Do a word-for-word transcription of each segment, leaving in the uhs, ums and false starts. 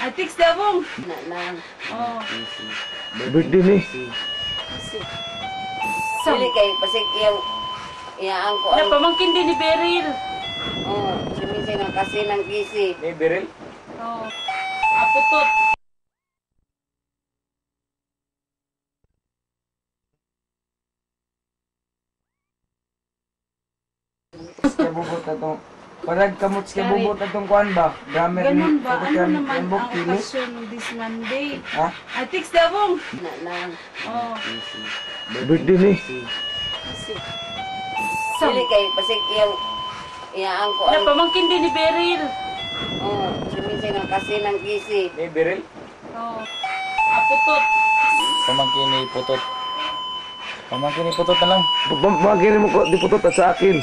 Atiks dabong. Na lang. Oh. Birthday ni. Sili kay pasig iyang iyaan ko Na ang pamangkin din ni Beryl. oh, sumisay ng kasi ng kisi. Ni Beryl? Oh. Aputot. Kaya bubot na itong... Parang kamot kaya bubot na itong kuhan ba? Grammar ni... Ganun ba? Ano Kukutan- naman yung book, ang kini? okasyon this Monday? Ha? Atiks dabong. Na lang. Oh. Birthday ni. Sili kay pasig iyang iyaan ko Na ang pamangkin din ni Beryl. oh, sumisay ng kasi ng kisi. Ni Beryl? Oh. Aputot. Pamangkin ni Putot. Pamangkin ni Putot na lang. Pamagin mo ko di putot at sa akin.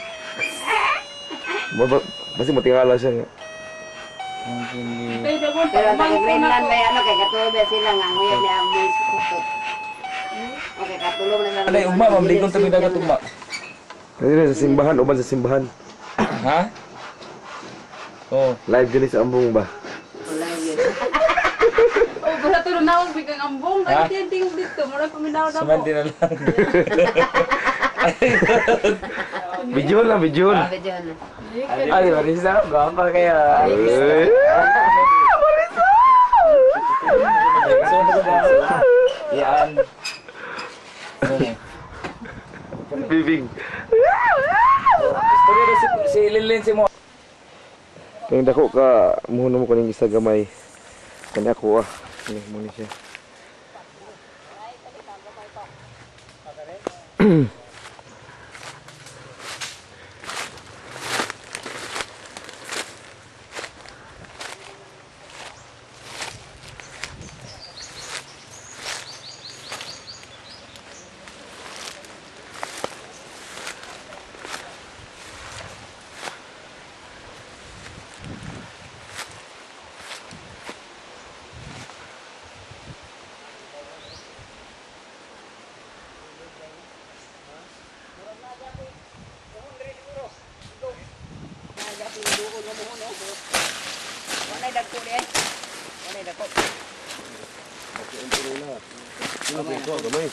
Ba- Basta matingala siya. Pamangkin ni... Tay dabong Pero taga pamangkin Greenland ako. may ano kay katuloy sila nga nguyab ni amoy sukutot. Okay, katulong na sa Alay, ugma, mamligong tabi dagat ugma. Kasi na sa simbahan, uban sa simbahan. Ha? Oo. Live din sa ambong ba? Wala yun. Oh, basta tulong na akong bigang ambong. Ha? Ay, hindi yung dito. Mura paminaw na Sumanti ako. na lang. Video lang, video. Sabi dyan. Ay, Marisa, gapa kaya. Eh. So, ano ba ba? Yan. Bibig. Istorya na si, si Lilin si mo. Kaya dako ka, muhuno mo ko ng isa gamay. Kanya ako ah. Ini mo ni siya. Walay dagko din. Walay dagko. Gamay.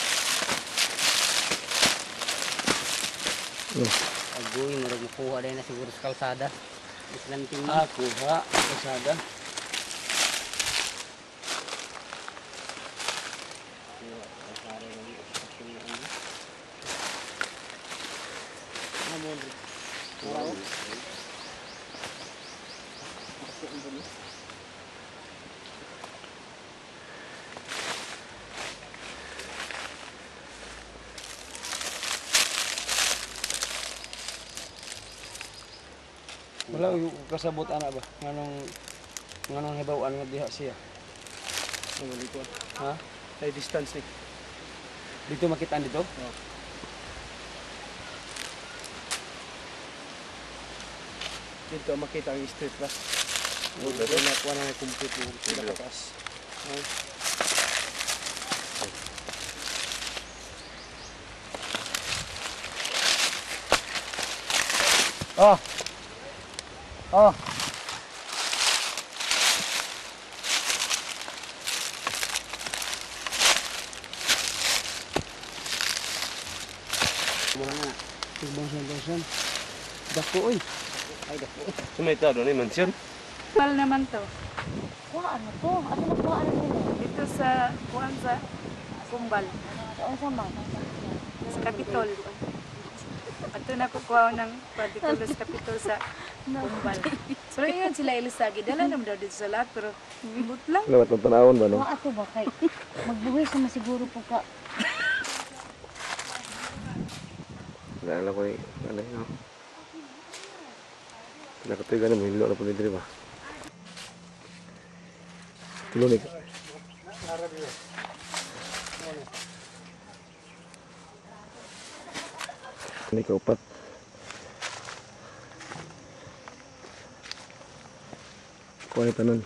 Agoy, murag makuha din na siguro sa kalsada. Islanting Ah, kuha. Kasada. Wala yung kasabot ana ba? Nganong nganong hibaw-an nga diha siya. Ano dito? Ha? Ay distance ni. Dito makitaan dito? Oo. Dito makita ang street ba? Oo, dito na kuha na complete yung pinakataas. Oh. Oh. mura na. Bangsan-bangsan. Dako oy. Ay dagko. Sumita doon ni mansion. Pal naman to. Kuha ano to? Ano na kuha ano nila? Dito sa kuwan sa Kumbal. Saan sa man? Sa Kapitol. Ato na kukuha ng dito sa Kapitol sa Kumbal. So yun sila ilisagi. Dala naman daw dito sa lahat pero ibot lang. Lawat ng tanawon ba no? Kuha ato ba kay magbuhay sa masiguro po ka. Naalala ko eh. Ano yun? Nakatoy ka naman. Hilo na po nito ba? Tulonik. Ini kaupat. Kuha ni tanon.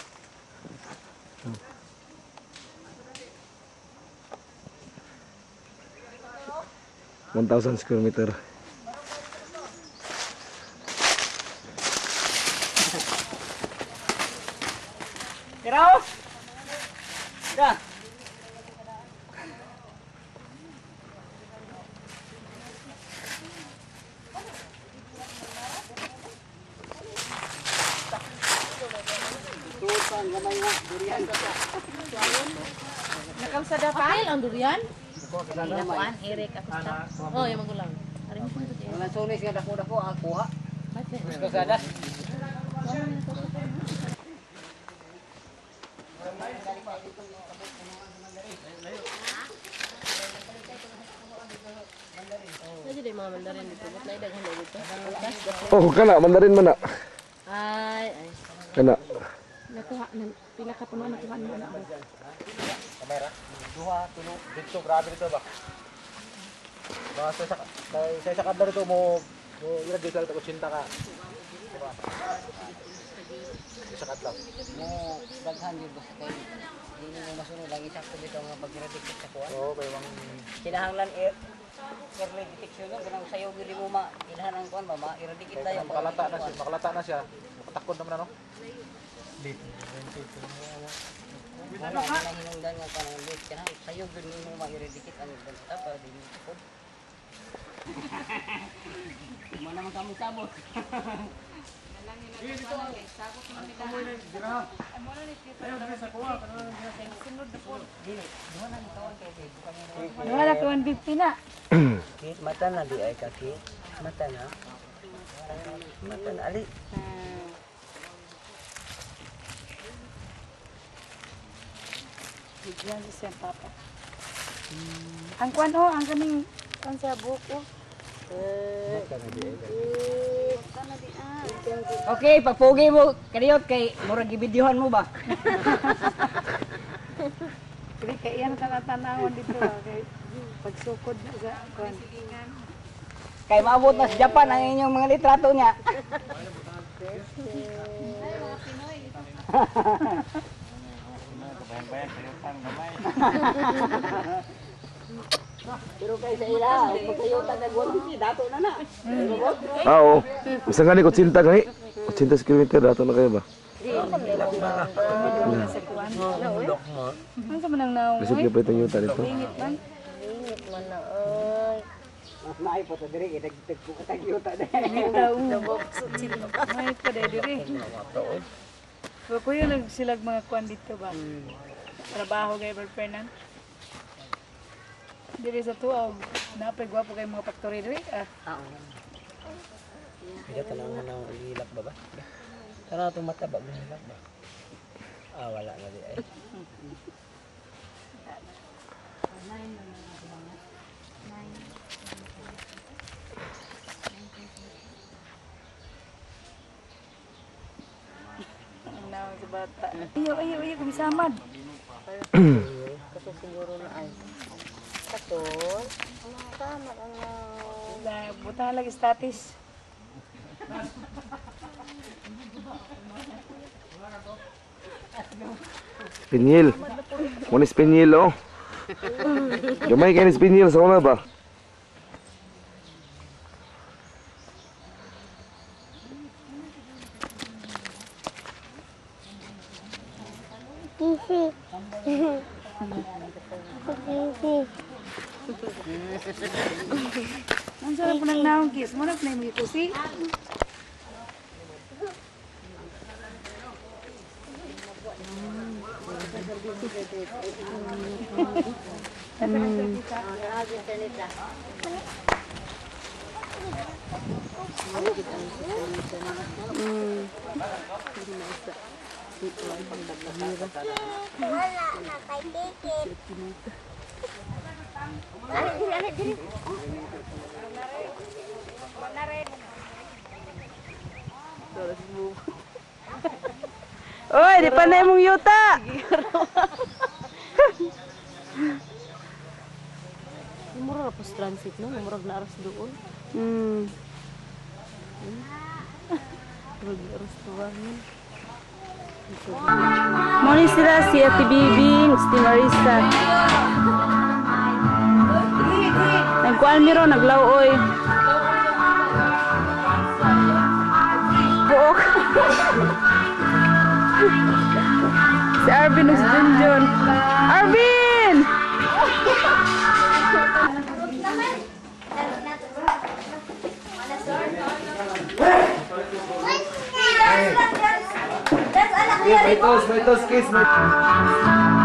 one thousand square meter. sa dapat? Okay lang durian. Nakuan, Eric, ako sa. Oh, yung magulang. Ari mo punta tayo. Wala sunis nga dako-dako ang kuha. Mas kasada. Jadi deh mga mandarin dito. Ba't naidaghan na dito? Oh, kana mandarin man na. Ay, ay. Kana. Nakuha, na- pila ka puno nakuha mo na ako. Kamera. Duha, tulo. Dito, grabe dito ba? Mga sa sa sa sa kadlar dito mo mo ira dito ka kusinta ka. Diba? Sa kadlar. Mo daghan gyud basta kay dili mo masunod lagi sakto dito nga pagiradik sa kuha. Oo, kay mang Kinahanglan air early detection no ganang sayo gyud mo ma ilhan ang kuan ba ma eradicate tayo. makalata na siya, makalata na siya. Makatakod naman ano. Wala na hinungdan nga kanang list kanang sayo gyud mo ma eradicate ang banta para dili tukod. Mo naman kami sabot. Wala ka one fifty na. Kit mata na di ay kaki. Mata na. Mata na ali. Bigyan siya papa. Ang kwan oh, ang kaning kwan sa buko. Okay, pagpugi mo kaniyot kay murag gibidyohan mo ba? Kaya kay iyan ka natanawon dito ah, kay pagsukod na sa kwan. Kay maabot na sa Japan ang inyong mga litrato niya. Pero kay sa ila, magkayota na gwampi, dato na na. Ah, oo. Bisa nga ni kutsinta gani. Kutsinta sa kilometer dato na kayo ba? Ang sa manang naong Lisod ka pa itong yuta dito. ingit man. Ingit man na, oy. Mas naay po sa diri, dagdag ko kagyota na. Ingit daw. May pa dai diri. Pero kuya nagsilag mga kwan dito ba? Trabaho kay Berpernan. Diri sa tuaw, napay gwapo kay mga factory diri. Ah, Kaya tanang mo nang ililak ba ba? Tara itong mata ba, ililak ba? Ah, wala na di ay. ang naong sa bata. Ayo, ayo, ayo, kumisamad. Kato siguro na ay. Kato. Tama lang na. Na butang lagi status. Pinyil. Muna pinyil oh. Gamay kayo ni pinyil sa una ba? Ang sarap ng naong kiss. Muna pa na yung kusi. Oy, di pa na mong yuta. Murag na po sa transit, no? Murag na aras doon. Hmm. Murag na aras doon. Moni sila si Ate Bibing, si Marisa. Nagkuan miro, naglawoy. Buok. Si Arvin ug si Junjun. Arvin! May tos, may tos, kiss, may